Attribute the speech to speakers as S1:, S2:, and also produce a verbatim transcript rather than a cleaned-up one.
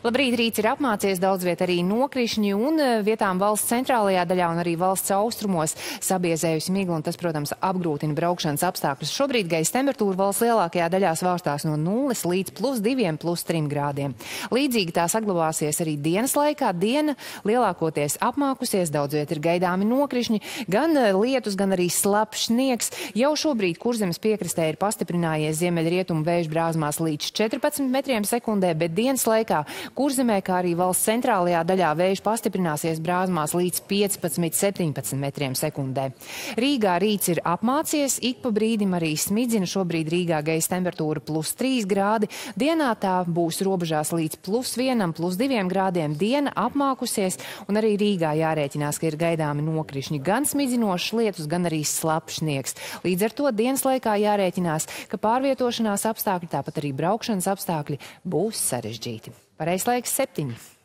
S1: Labrīt, rīts ir apmācies, daudz viet arī nokrišņi un vietām valsts centrālajā daļā un arī valsts austrumos sabiezējusi migla, un tas, protams, apgrūtina braukšanas apstākļus. Šobrīd gaisa temperatūra valsts lielākajā daļā svārstās no nulles līdz plus diviem, plus trim grādiem. Līdzīgi tā saglabāsies arī dienas laikā. Diena lielākoties apmākusies, daudz viet ir gaidāmi nokrišņi, gan lietus, gan arī slapjš sniegs. Jau šobrīd Kurzemes piekrastē ir pastiprinājies ziemeļrietumu vēju brāzmās līdz četrpadsmit metriem sekundē, bet dienas laikā Kurzemē, kā arī valsts centrālajā daļā, vējš pastiprināsies brāzmās līdz piecpadsmit septiņpadsmit metriem sekundē. Rīgā rīts ir apmācies, ik pa brīdim arī smidzina. Šobrīd Rīgā gaisa temperatūra plus trīs grādi. Dienā tā būs robežās līdz plus vienam, plus diviem grādiem. Diena apmākusies, un arī Rīgā jārēķinās, ka ir gaidāmi nokrišņi, gan smidzinošs lietus, gan arī slapjš sniegs. Līdz ar to dienas laikā jārēķinās, ka pārvietošanās apstākļi, tāpat arī braukšanas apstākļi būs sarežģīti. Pareizs laiks septiņi.